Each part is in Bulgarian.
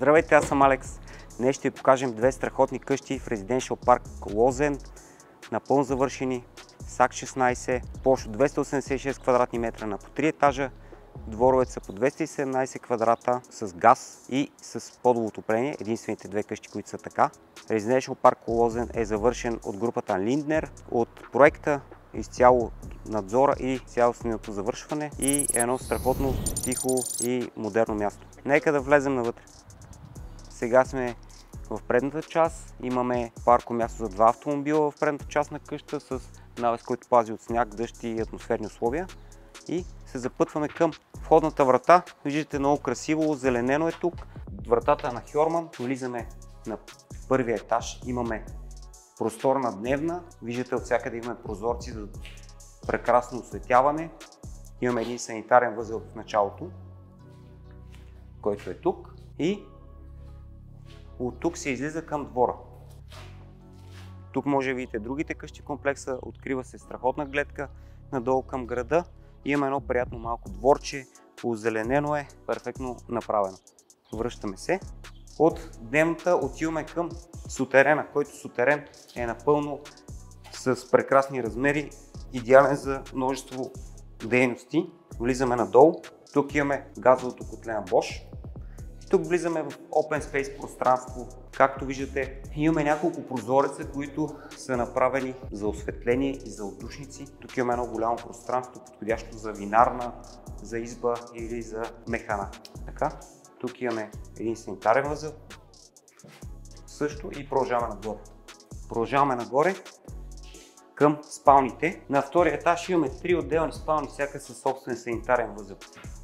Здравейте, аз съм Алекс. Днес ще ви покажем две страхотни къщи в Residential Park Лозен, напълно завършени, САК 16, площ от 286 квадратни метра на по 3 етажа, дворовете са по 217 квадрата с газ и с подово отопление, единствените две къщи, които са така. Residential Park Лозен е завършен от групата Линднер, от проекта изцяло надзора и цялостното завършване и едно страхотно, тихо и модерно място. Нека да влезем навътре. Сега сме в предната част, имаме парко място за два автомобила в предната част на къща с навес, който пази от сняг, дъжд и атмосферни условия. И се запътваме към входната врата. Виждате, много красиво, зеленено е тук. Вратата е на Хьорман. Влизаме на първия етаж. Имаме просторна дневна. Виждате, от всякъде имаме прозорци за прекрасно осветяване. Имаме един санитарен възел в началото, който е тук. И от тук се излиза към двора. Тук може да видите другите къщи в комплекса. Открива се страхотна гледка надолу към града. Имаме едно приятно малко дворче, озеленено е, перфектно направено. Връщаме се. От дневната отиваме към сутерена, който сутерен е напълно с прекрасни размери, идеален за множество дейности. Влизаме надолу. Тук имаме газовото котле на Bosch. Тук влизаме в Open Space пространство. Както виждате, имаме няколко прозореца, които са направени за осветление и за отдушници. Тук имаме едно голямо пространство, подходящо за винарна, за изба или за механа. Така. Тук имаме един санитарен възел. Също и продължаваме нагоре. Продължаваме нагоре към спалните. На втория етаж имаме 3 отделни спални, всяка със собствен санитарен възел.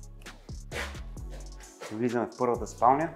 Влизаме в първата спалня.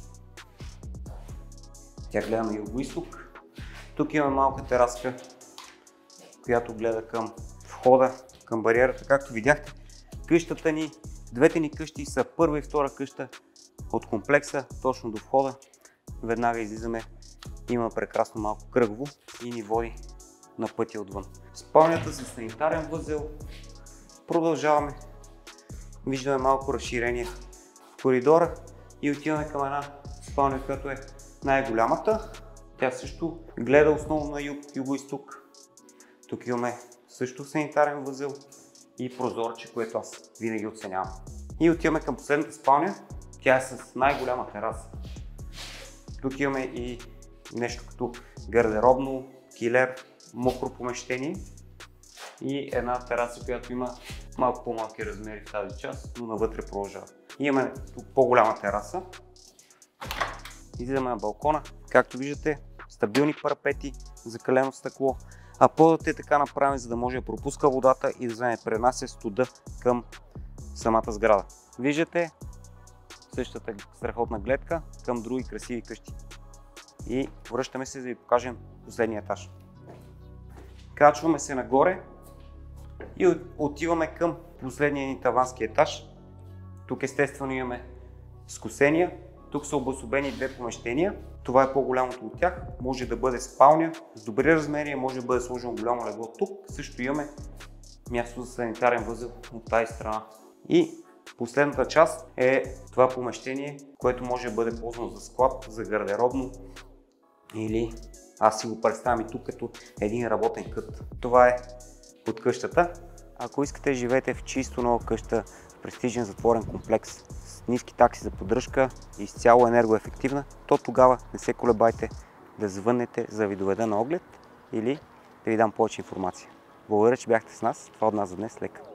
Тя гледа на юго-изток. Тук имаме малка тераска, която гледа към входа, към бариерата. Както видяхте, къщата ни, двете ни къщи са първа и втора къща от комплекса, точно до входа. Веднага излизаме, има прекрасно малко кръгово и ни води на пътя отвън. Спалнята с санитарен възел. Продължаваме. Виждаме малко разширение в коридора и отиваме към една спалня, която е най-голямата. Тя също гледа основно на юго-изток. Тук имаме също санитарен възел и прозорче, което аз винаги оценявам. И отиваме към последната спалня. Тя е с най-голяма тераса. Тук имаме и нещо като гардеробно, килер, мокро помещение и една тераса, която има малко по-малки размери в тази част, но навътре продължава. Имаме тук по-голяма тераса. Излизаме на балкона. Както виждате, стабилни парапети, закалено стъкло, а подът е така направен, за да може да пропуска водата и да не пренася студа към самата сграда. Виждате същата страхотна гледка към други красиви къщи. И връщаме се, за да ви покажем последния етаж. Качваме се нагоре и отиваме към последния ни тавански етаж. Тук естествено имаме скосения. Тук са обособени две помещения. Това е по-голямото от тях. Може да бъде спалня с добри размери, може да бъде сложено голямо легло тук. Също имаме място за санитарен възел от тази страна. И последната част е това помещение, което може да бъде ползвано за склад, за гардеробно или аз си го представям и тук като един работен кът. Това е от къщата. Ако искате да живеете в чисто нова къща, в престижен затворен комплекс с ниски такси за поддръжка и изцяло енергоефективна, то тогава не се колебайте да звъннете, за да ви доведа на оглед или да ви дам повече информация. Благодаря, че бяхте с нас. Това от нас за днес. Лека!